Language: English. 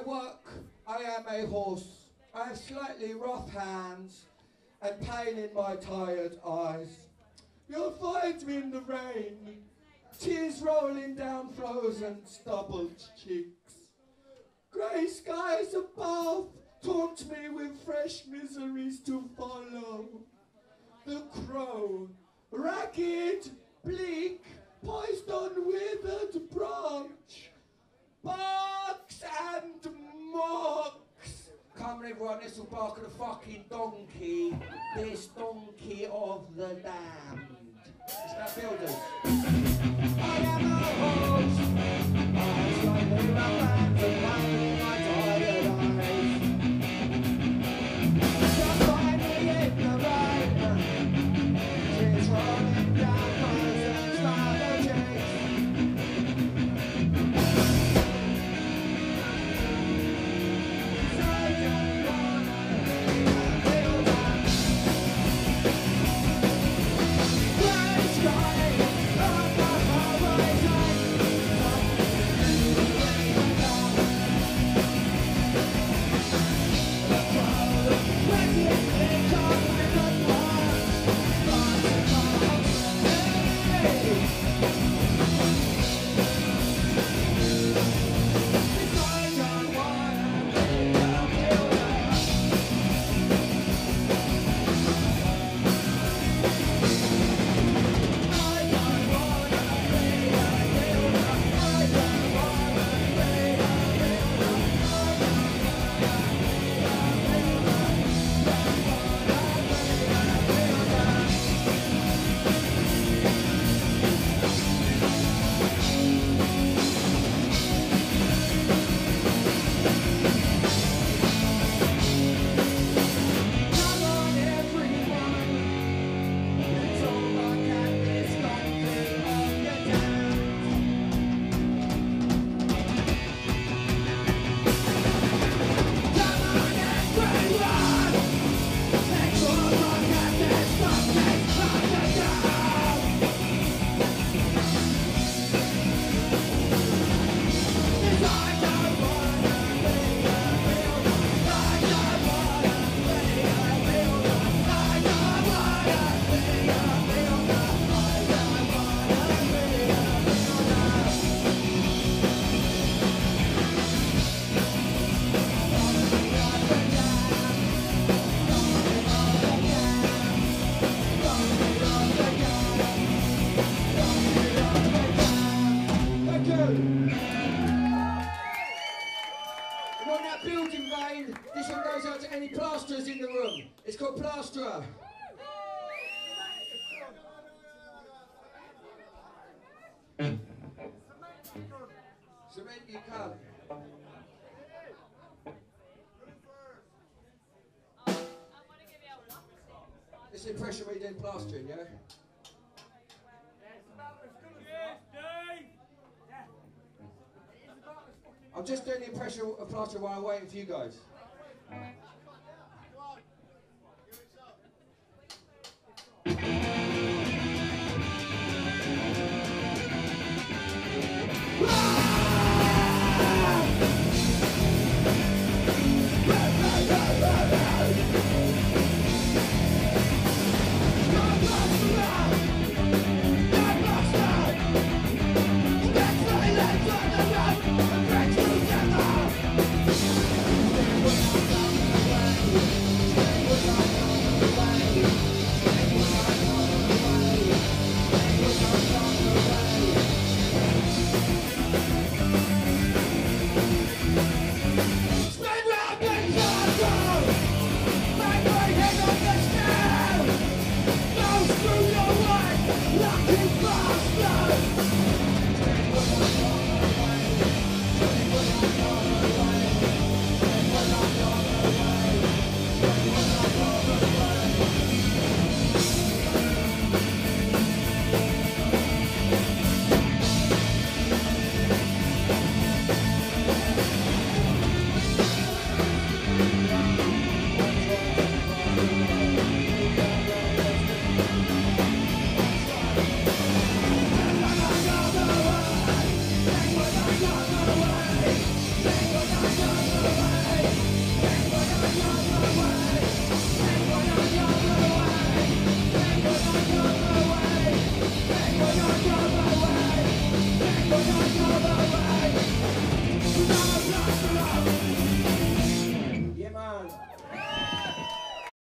work, I am a horse. I have slightly rough hands and pain in my tired eyes. You'll find me in the rain, tears rolling down frozen stubbled cheeks. Grey skies above taunt me with fresh miseries to follow. The crow, ragged, bleak, poised on withered branch, barks and mocks. Come on everyone, this will bark at the fucking donkey, this donkey of the damned. It's that builders. I am a horse, I slightly rough hands and pain in my tired eyes. You'll find me in the rain, tears rolling down frozen stubble cheeks. This one goes out to any plasterers in the room. It's called Plasterer. Cement you come. This impression we did plastering, yeah? I'm just doing the impression of plaster while I'm waiting for you guys. When